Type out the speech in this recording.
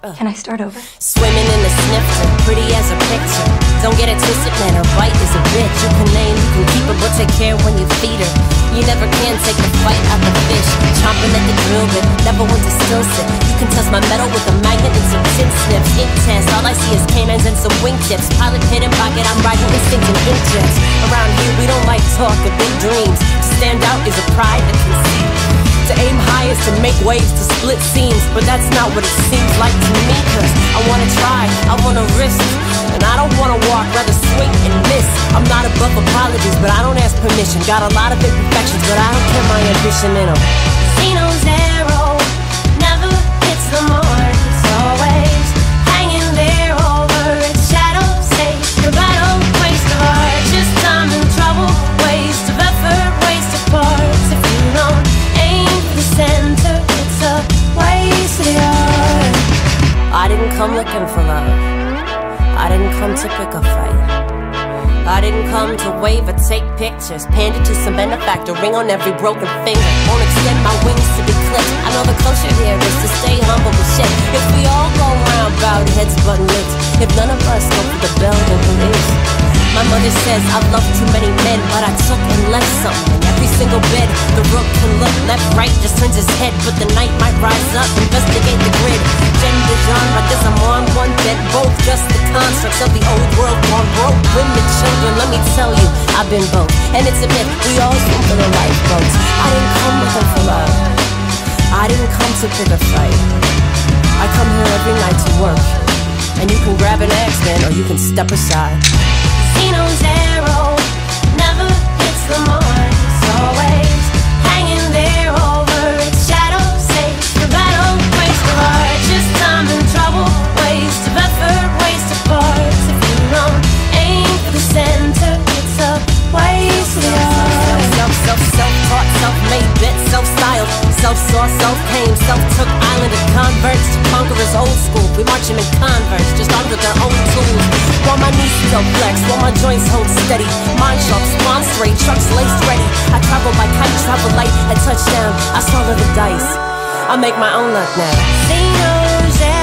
Can I start over? Swimming in the snifter, pretty as a picture. Don't get it twisted, man, her bite is a bitch. You can name, you can keep her, but take care when you feed her. You never can take the fight out the fish. Chomping at the drill bit, never went to still sit. You can test my metal with a magnet and some chin snips. Intense, all I see is canines and some wingtips. Pilot pin and pocket, I'm riding instinct and inkjets. Around here we don't like talk of big dreams. To stand out is a pride that conceit. To aim high is to make waves, to split seams. But that's not what it seems like to me. Cause I wanna try, I wanna risk. And I don't wanna walk, rather swing and miss. I'm not above apologies, but I don't ask permission. Got a lot of imperfections, but I don't care my ambition in them. Zeno zero, never hits the mark. It's always hanging there over its shadow. Say the battle, waste of art. Just time and trouble, waste of effort, waste of parts. If you don't aim for the center, it's a waste of the art. I didn't come looking for love. I didn't come to pick a fight. I didn't come to wave or take pictures. Pander to some benefactor, ring on every broken finger. Won't extend my wings to be clipped. I know the culture here is to stay humble with shit. If we all go around bowed heads button lips, if none of us go for the bell, then who is? My mother says I love too many men, but I took and left something in every single bed. The rook can look left, right, just turns his head, but the night might rise up, investigate the grid. Gender, genre, guess I'm on one bed. Both just the constructs of the old world gone broke. Women, children, let me tell you, I've been both. And it's a myth, we all swim for the lifeboats. I didn't come looking for love. I didn't come to pick a fight. I come here every night to work. And you can grab an axe, man, or you can step aside. Zeno zero, never hits the mark. It's always hanging there over its shadow. Say the battle, waste of art. Just time and trouble, waste of effort, waste of parts. If you don't aim for the center, it's a waste of the art. Self-taught, self-made, bit, self-styled, self-sourced, self-came, self-took island of converts to conquerors old school. We marching in converse, just armed with their own tools. While my knees still flex, while my joints hold steady. Mind sharp, spawn straight, trucks laced ready. I travel by kite, travel light, at touchdown, I swallow the dice. I make my own luck now. Zeno zero.